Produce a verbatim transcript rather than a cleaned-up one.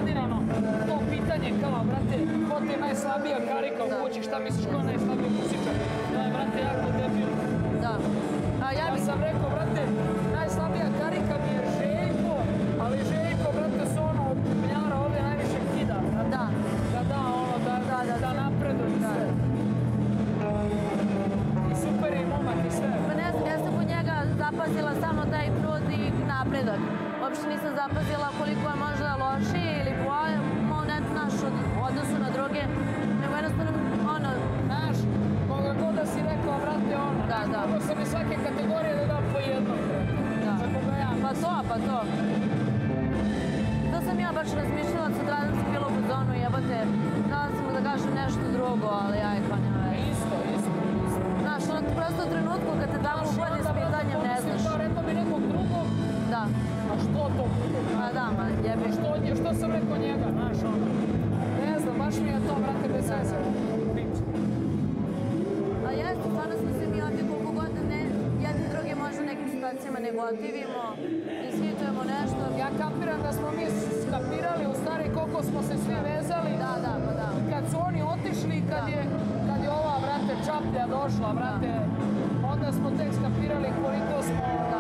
koordinirano to pitanje kao, brate, ko ti je najslabija karika u kući, šta misliš ko je najslabiji muzičar? To je, brate, jako debilno. Da. Ja sam rekao, brate, najslabija karika mi je Željko, ali Željko, brate, su ono od Mljara ovdje najviše kida. Da. Da da, ono, da napreduju sve. I super je i momak i sve. Pa ne znam, ja sam kod njega zapazila samo taj trud i napredak. Uopšte nisam zapazila koliko je možda lošiji ili bolje, ne znaš, u odnosu na druge, nego jednostavno, ono... Znaš, koga god da si rekao, brate, ono, mogo sam iz svake kategorije da dam po jednom, brate. Za koga ja. Pa to, pa to. To sam ja baš razmišljala, sutradan sam bila u zonu, jebate, znala sam da kažem nešto drugo, ali ja je kao nema veze. Isto, isto. Znaš, ono prosto u trenutku kad te tamo upadi s pitanjem, ne znaš. Što rekao bi nekog drugog? Da. A što to? Pa da, ma jebi. Što sam rekao njega, znaš, ono? Ne znam, baš mi je to, brate, bez veze. A jeste, stvarno smo se mi ovdje koliko god ne, jedni drugi možda u nekim situacijama ne gotivimo, izvitujemo nešto. Ja kapiram da smo mi skapirali u stvari koliko smo se svi vezali. Da, da, pa da. Kad su oni otišli, kad je ova, brate, čaplja došla, brate, onda smo tek skapirali koliko smo